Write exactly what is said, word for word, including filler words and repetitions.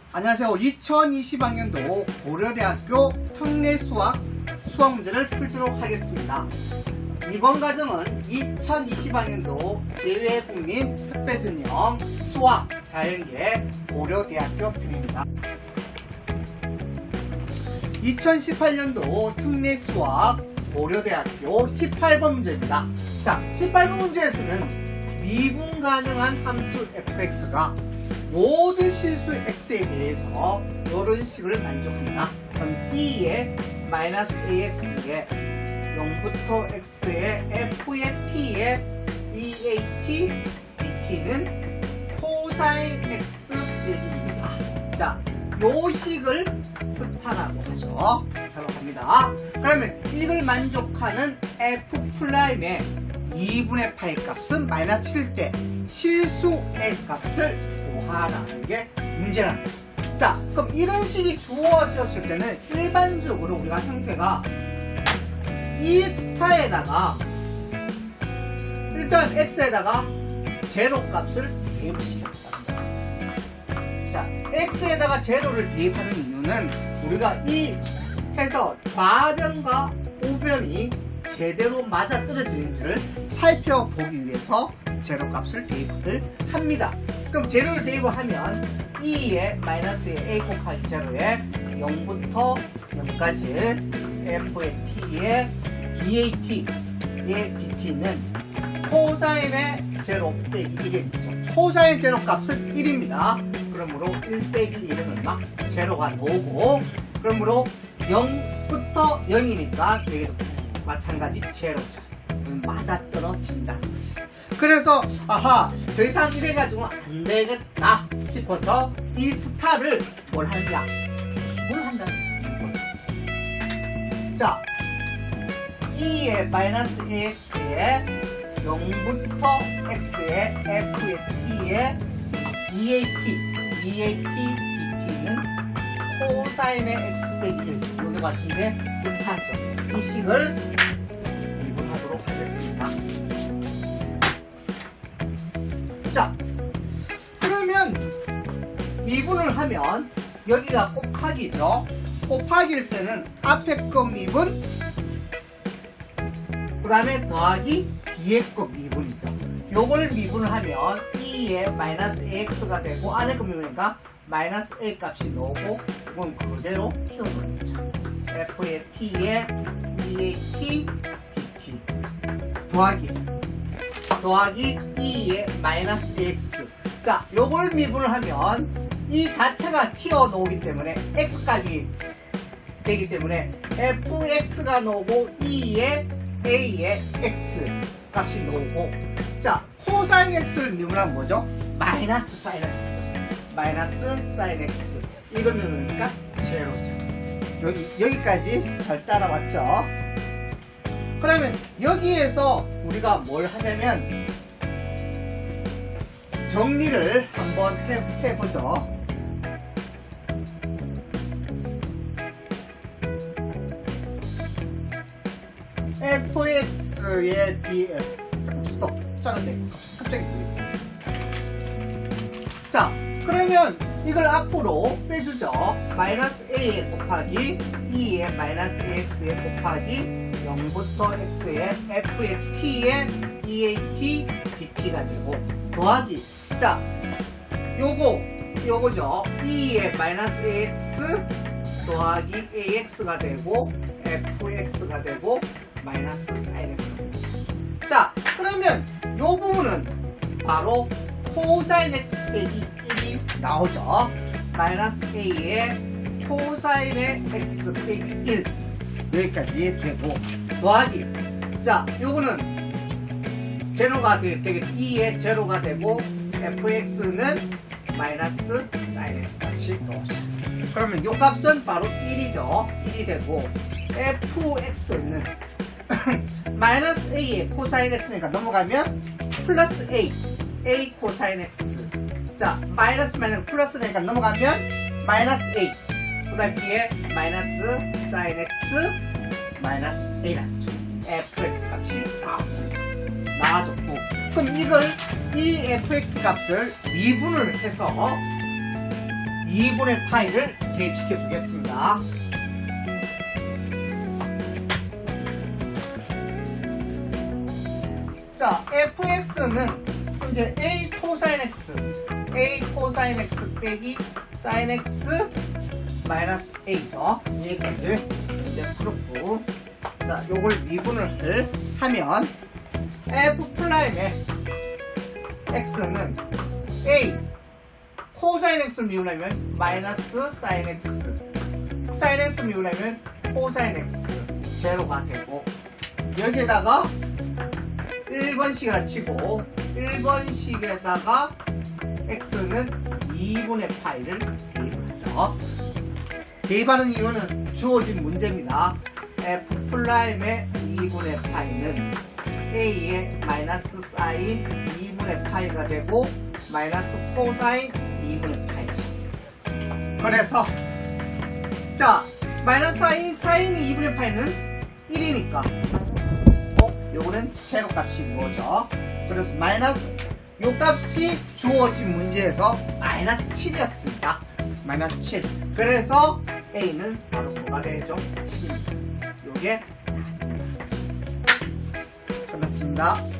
안녕하세요. 이천이십 학년도 고려대학교 특례수학 수학 문제를 풀도록 하겠습니다. 이번 과정은 이천이십 학년도 재외국민 특배전형 수학 자연계 고려대학교 편입니다. 이천십팔 년도 특례수학 고려대학교 십팔 번 문제입니다. 자, 십팔 번 문제에서는 미분 가능한 함수 fx가 모든 실수 x에 대해서 이런 식을 만족합니다. 그럼 e의 마이너스 ax의 영부터 x의 f의 t의 eat dt는 코사인 x 빼기입니다. 자, 요 식을 스타라고 하죠. 스타라고 합니다. 그러면 이걸 만족하는 f'의 이분의 파이 값은 마이너스 칠일 때 실수 L 값을 구하라는 게 문제라는 거죠. 자, 그럼 이런 식이 주어졌을 때는 일반적으로 우리가 형태가 이 스타에다가 일단 x에다가 제로 값을 대입을 시켰습니다. 자, x에다가 제로를 대입하는 이유는 우리가 이 해서 좌변과 우변이 제대로 맞아 떨어지는지를 살펴보기 위해서 제로 값을 대입을 합니다. 그럼 제로를 대입을 하면 이의 마이너스의 a 곱하기 제로에 영부터 영까지 f의 t의 eat 의 dt는 코사인의 제로 빼기 일이죠. 코사인 제로 값은 일입니다. 그러므로 일 빼기 일은 얼마? 제로가 나오고, 그러므로 영부터 영이니까 여기도 마찬가지 제로죠. 맞아떨어진다는 거죠. 그래서 아하, 더 이상 이래가지고 안 되겠다 싶어서 이 스타를 뭘 하느냐? 뭘 한다는 거죠. 자, e의 마이너스 ax의 영부터 x의 f의 t의 eat, eat dt는 코사인의 x 빼기 일. 여기 같은데 스타죠. 이 식을 미분하도록 하겠습니다. 자, 그러면 미분을 하면 여기가 곱하기죠. 곱하기일 때는 앞에 거 미분, 그 다음에 더하기 뒤에 거 미분이죠. 요걸 미분을 하면 e의 마이너스 ax가 되고, 안에 거 미분이니까 마이너스 a 값이 나오고, 이건 그대로 키워버리죠. f의 t의 eat dt 더하기 더하기 e의 마이너스 x. 자, 요걸 미분을 하면 이 자체가 튀어나오기 때문에 x값이 되기 때문에 fx가 나오고 e의 a의 x 값이 나오고, 자, 코사인 x를 미분하면 뭐죠? 마이너스 사인 x죠. 마이너스 사인 x. 이걸 미분하니까 제로죠. 여기, 여기까지 잘 따라왔죠? 그러면 여기에서 우리가 뭘 하냐면 정리를 한번 해, 해보죠. fx의 df. 잠깐 스톱. 짜증. 갑자기. 자, 그러면 이걸 앞으로 빼주죠. 마이너스 a 곱하기 e의 마이너스 ax의 곱하기 영부터 x의 f의 t의 eat dt가 되고, 더하기, 자, 요거 요거죠. e의 마이너스 ax 더하기 ax가 되고 fx가 되고 마이너스 sin x가 되고. 자, 그러면 요 부분은 바로 코사인 x 빼기 일이 나오죠. 마이너스 a의 코사인의 x 빼기 일, 여기까지 되고, 더하기, 자, 요거는 제로가 되겠죠. e의 제로가 되고 fx는 마이너스 sin x 값이 나오죠. 그러면 요 값은 바로 일이죠. 일이 되고, fx는 마이너스 a의 코사인 x니까 넘어가면 플러스 a, a 코사인 x. 자, 마이너스 마이너스 플러스 되니까 넘어가면 마이너스 a, 그 다음 뒤에 마이너스 사인 x 마이너스 a가 나죠. fx 값이 나왔습니다. 나와줬고, 그럼 이걸 이 fx 값을 미분을 해서 이분의 파이를 대입시켜 주겠습니다. 자, 에프엑스는 이제 a 코사인 x, a 코사인 x 빼기 사인 x 마이너스 a에서 여기까지 이제 풀었고, 자, 요걸 미분을 하면 f 프라임의 x는 a 코사인 x를 미분하면 마이너스 사인 x, 사인 x 미분하면 코사인 x 제로가 되고, 여기에다가 일 번씩이라 치고 일 번씩에다가 x는 이분의 파이를 대입하죠. 대입하는 이유는 주어진 문제입니다. f 프라임의 이분의 파이는 a의 마이너스 사인 이분의 파이가 되고 마이너스 코사인 이분의 파이죠. 그래서 자, 마이너스 사인 사인 이분의 파이는 일이니까 어? 요거는 제로 값이 뭐죠? 그래서 마이너스 요 값이 주어진 문제에서 마이너스 칠이었습니다. 마이너스 칠. 그래서 a는 바로 뭐가 되죠? 칠입니다. 요게 끝났습니다.